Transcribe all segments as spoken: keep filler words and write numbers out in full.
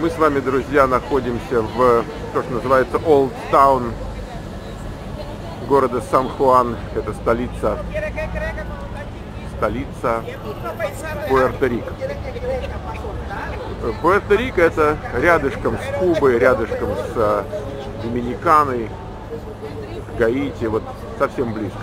Мы с вами, друзья, находимся в, то, что называется, Old Town города Сан-Хуан. Это столица, столица Пуэрто-Рико. Пуэрто-Рико — это рядышком с Кубой, рядышком с Доминиканой, Гаити, вот совсем близко.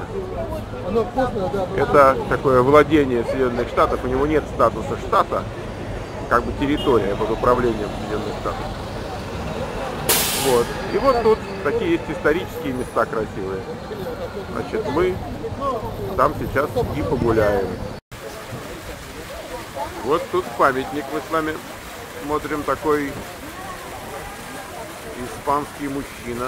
Это такое владение Соединенных Штатов, у него нет статуса штата, как бы территория под управлением Соединенных Штатов. Вот. И вот тут такие есть исторические места красивые. Значит, мы там сейчас и погуляем. Вот тут памятник, мы с вами смотрим, такой испанский мужчина.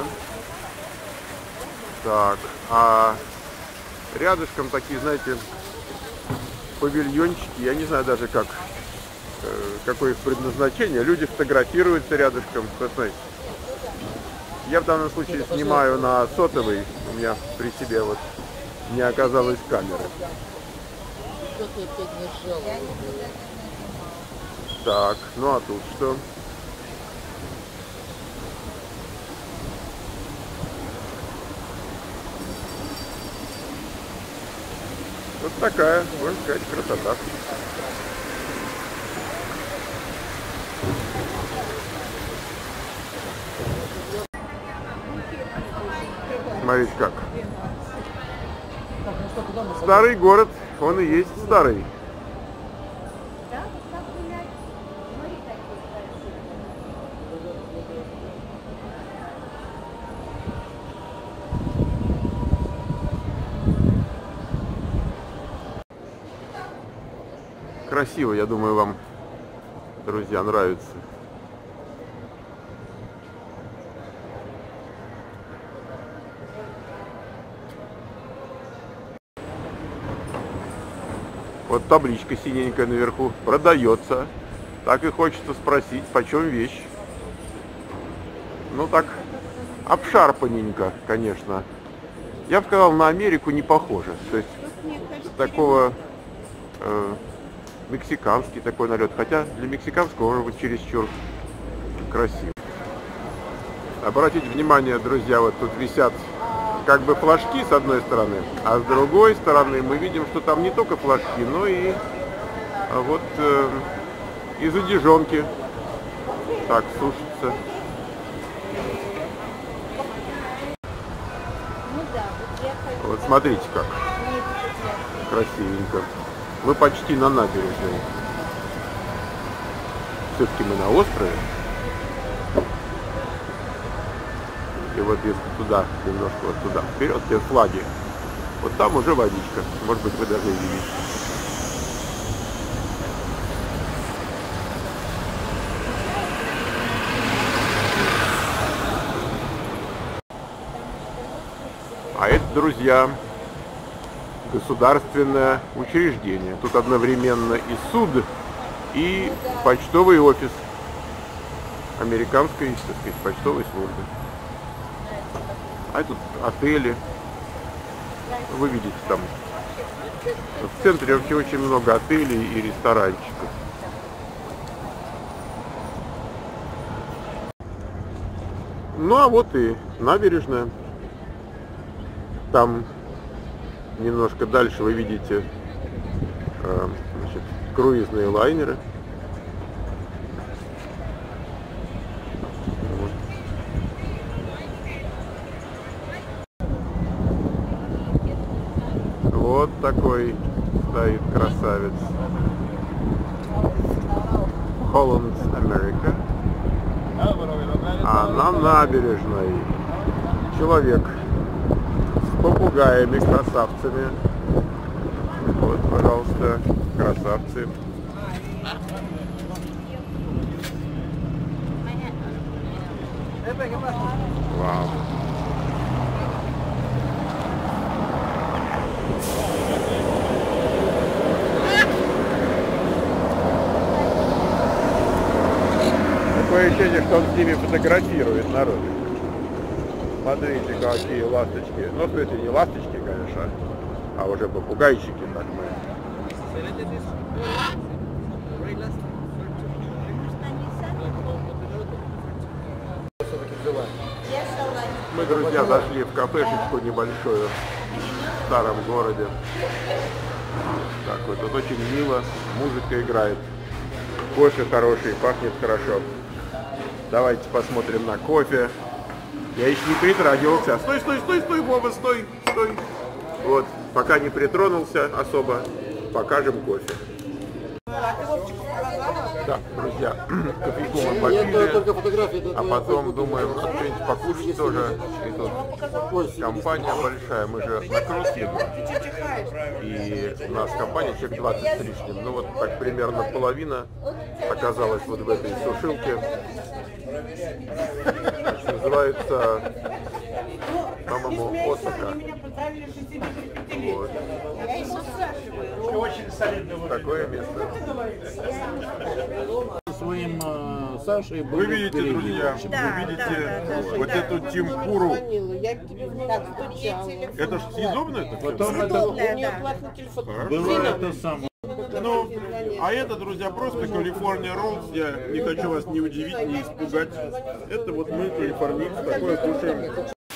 Так, а рядышком такие, знаете, павильончики, я не знаю даже как, какое их предназначение. Люди фотографируются рядышком. Посмотрите. Я в данном случае снимаю на сотовый, у меня при себе вот не оказалось камеры. Так, ну а тут что? Вот такая, можно сказать, красота. Смотрите как. Старый город, он и есть старый. Красиво, я думаю, вам, друзья, нравится. Вот табличка синенькая наверху, продается. Так и хочется спросить, почем вещь. Ну так, обшарпаненько, конечно. Я бы сказал, на Америку не похоже. То есть такого э, мексиканский такой налет. Хотя для мексиканского может быть чересчур красиво. Обратите внимание, друзья, вот тут висят как бы флажки с одной стороны, а с другой стороны мы видим, что там не только флажки, но и вот э, из одежонки так сушится. Вот смотрите как красивенько. Мы почти на набережной. Все-таки мы на острове. И вот если туда, немножко вот туда, вперед, те флаги, вот там уже водичка. Может быть, вы даже и видите. А это, друзья, государственное учреждение. Тут одновременно и суд, и почтовый офис американской, так сказать, почтовой службы. А тут отели. Вы видите, там в центре вообще очень много отелей и ресторанчиков. Ну а вот и набережная. Там немножко дальше вы видите э, значит, круизные лайнеры. Вот такой стоит красавец. Holland America. А на набережной человек с попугаями, красавцами. Вот, пожалуйста, красавцы. Вау. Такое ощущение, что он с ними фотографирует народ. Смотрите, какие ласточки. Ну, в смысле, не ласточки, конечно, а уже попугайчики, так мы. Мы, друзья, зашли в кафешечку небольшую в старом городе. Так вот, тут очень мило, музыка играет, кофе хороший, пахнет хорошо. Давайте посмотрим на кофе. Я еще не притрагивался. Стой, стой, стой, стой, Вова, стой, стой. Вот, пока не притронулся особо, покажем кофе. Так, друзья, кофейку мы попили, а потом думаем, что-нибудь покушать тоже. И тут компания большая, мы же на круз едем. И у нас компания человек двадцать с лишним. Ну вот так примерно половина оказалась вот в этой сушилке. Называется, по-моему, Осака. Вот. Такое место. Своим э, Сашей вы видите, друзья, да, вы видите да, да, да, вот да. эту темпуру. Это ж съедобное это? Потом Съедобное, это было это самое. Ну, а это, друзья, просто Калифорния Роллс. Я не хочу вас не удивить, не испугать. Это вот мы, калифорнийцы, такое кушаем.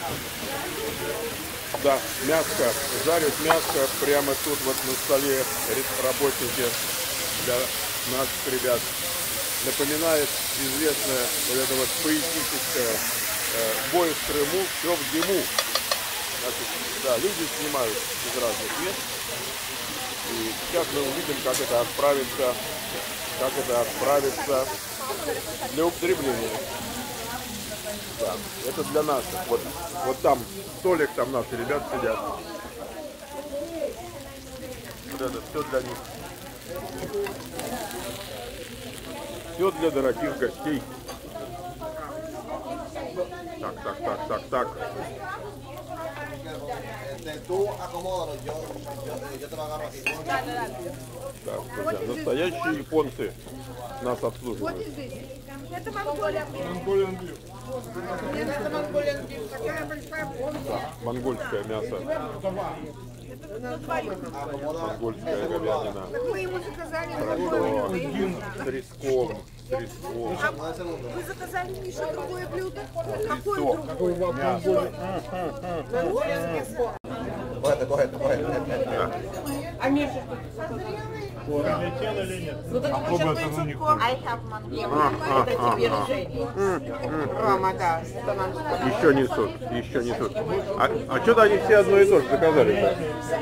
Да, мяско, жарят мяско прямо тут вот на столе работники для наших ребят. Напоминает известное вот это вот поэтическое э, бой в Крыму, все в дыму. Значит, да, люди снимают из разных мест. И сейчас мы увидим, как это отправится, как это отправится для употребления. Да, это для наших. Вот, вот там столик, там наши ребята сидят. Вот это все для них. Все для дорогих гостей. Так, так, так, так, так. Так, друзья, настоящие японцы нас обслуживают. Это Монголия. Да, монгольское мясо. Монгольская говядина. Мы ему заказали. Хорошо. С треском. С треском. Вы заказали еще другое блюдо? Какое Тресок. другое? Correcto, correcto, correcto. А Миша? Прилетел или нет? I have Mongolia. Это тебе, Рома, да. Еще несут, еще несут. А, а что-то они все одно и то же заказали-то?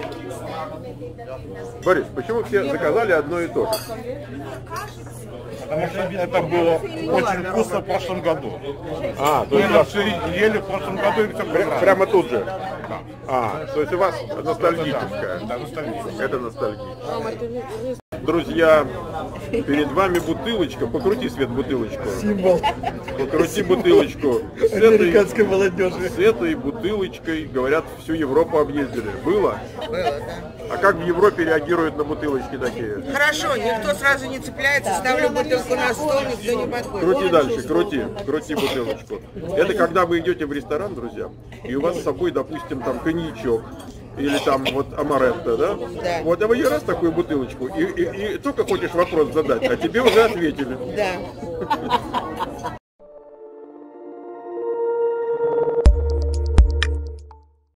Борис, почему все заказали одно и то же? Потому что это было очень вкусно в прошлом году. А, то Мы есть на вас все ели в прошлом году и все пря- понравилось. прямо тут же? А, то есть у вас ностальгическая? Да, ностальгия. Это ностальгия. Друзья, перед вами бутылочка. Покрути, Свет, бутылочку. Символ Покрути бутылочку. С этой, американской молодежи. с этой бутылочкой, говорят, всю Европу объездили. Было? Было, да? А как в Европе реагируют на бутылочки такие? Хорошо, никто сразу не цепляется, ставлю бутылку на стол, никто не подходит. Крути дальше, крути, крути бутылочку. Это когда вы идете в ресторан, друзья, и у вас с собой, допустим, там коньячок, или там вот амаретто, да? Да. Вот, а вы ей раз такую бутылочку, и, и, и только хочешь вопрос задать, а тебе уже ответили. Да.